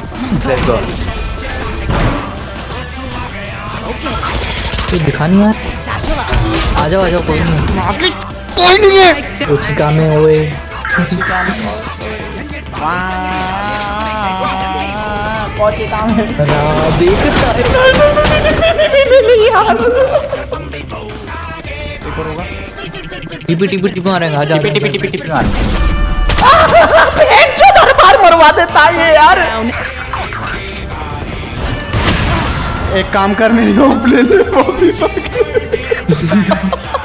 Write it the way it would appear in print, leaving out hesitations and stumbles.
Let's go. तो दिखा नहीं यार। आ जाओ कोई नहीं है। कुछ काम है ओए। कौची काम है देखता है यार। टिपी मारेंगे। आ जा टिपी मार। बार मरवा देता है ये यार। एक काम कर, मेरी होप ले ले वो भी